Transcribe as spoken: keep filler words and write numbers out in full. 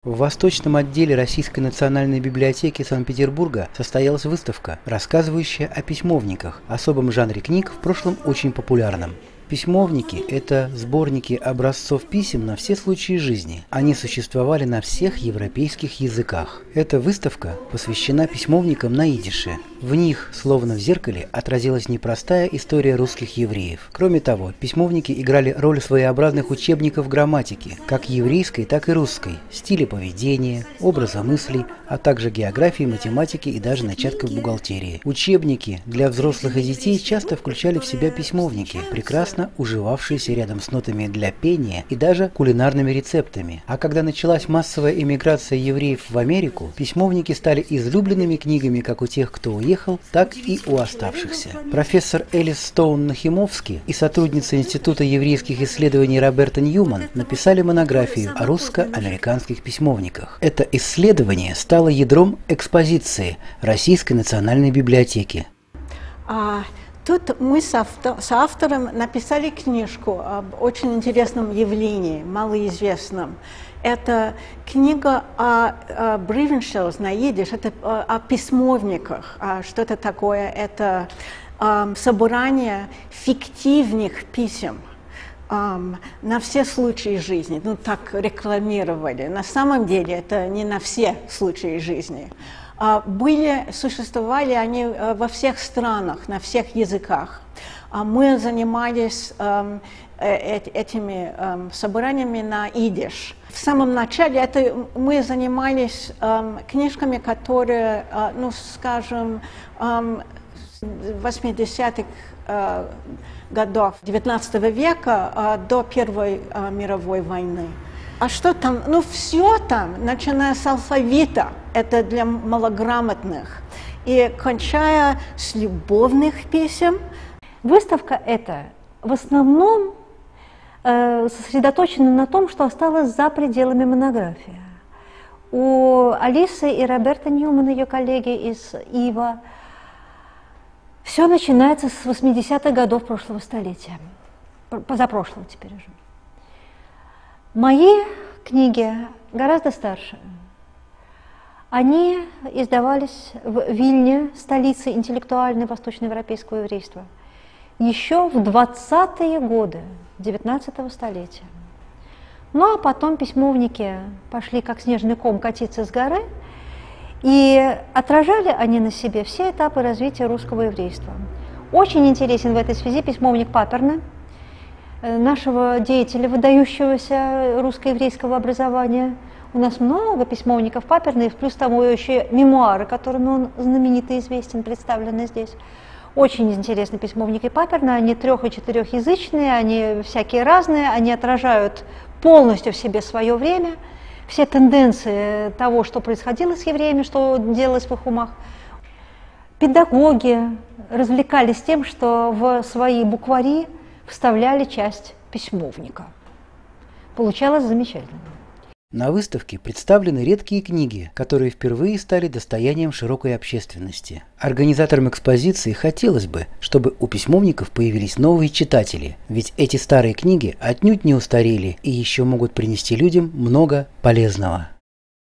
В Восточном отделе Российской национальной библиотеки Санкт-Петербурга состоялась выставка, рассказывающая о письмовниках, особом жанре книг, в прошлом очень популярном. Письмовники – это сборники образцов писем на все случаи жизни. Они существовали на всех европейских языках. Эта выставка посвящена письмовникам на идише. В них, словно в зеркале, отразилась непростая история русских евреев. Кроме того, письмовники играли роль своеобразных учебников грамматики, как еврейской, так и русской, стиля поведения, образа мыслей, а также географии, математики и даже начатков бухгалтерии. Учебники для взрослых и детей часто включали в себя письмовники, прекрасно уживавшиеся рядом с нотами для пения и даже кулинарными рецептами. А когда началась массовая эмиграция евреев в Америку, письмовники стали излюбленными книгами как у тех, кто уехал, так и у оставшихся. Профессор Элис Стоун-Нахимовский и сотрудница Института еврейских исследований Роберта Ньюман написали монографию о русско-американских письмовниках. Это исследование стало ядром экспозиции Российской национальной библиотеки. А, тут мы с, автор, с автором написали книжку об очень интересном явлении, малоизвестном. Это книга о, о Briefenschels на идиш, это о, о письмовниках. А что это такое? Это а, собрание фиктивных писем а, на все случаи жизни. Ну, так рекламировали. На самом деле это не на все случаи жизни. А, были, существовали они во всех странах, на всех языках. А мы занимались а, этими um, собраниями на идиш. В самом начале это мы занимались um, книжками, которые, uh, ну, скажем, um, восьмидесятых uh, годов девятнадцатого века uh, до Первой uh, мировой войны. А что там? Ну, все там, начиная с алфавита, это для малограмотных, и кончая с любовных писем. Выставка эта в основном сосредоточена на том, что осталось за пределами монографии. У Алисы и Роберта Ньюмана, ее коллеги из ИВА, все начинается с восьмидесятых годов прошлого столетия, позапрошлого теперь уже. Мои книги гораздо старше. Они издавались в Вильне, столице интеллектуальной восточноевропейского еврейства, еще в двадцатые годы девятнадцатого столетия. Ну а потом письмовники пошли как снежный ком катиться с горы, и отражали они на себе все этапы развития русского еврейства. Очень интересен в этой связи письмовник Паперна, нашего деятеля, выдающегося русско-еврейского образования. У нас много письмовников Паперна, и плюс тому еще мемуары, которыми он знаменито известен, представлены здесь. Очень интересны письмовники Паперна, они трех- и четырехязычные, они всякие разные, они отражают полностью в себе свое время, все тенденции того, что происходило с евреями, что делалось в их умах. Педагоги развлекались тем, что в свои буквари вставляли часть письмовника. Получалось замечательно. На выставке представлены редкие книги, которые впервые стали достоянием широкой общественности. Организаторам экспозиции хотелось бы, чтобы у письмовников появились новые читатели, ведь эти старые книги отнюдь не устарели и еще могут принести людям много полезного.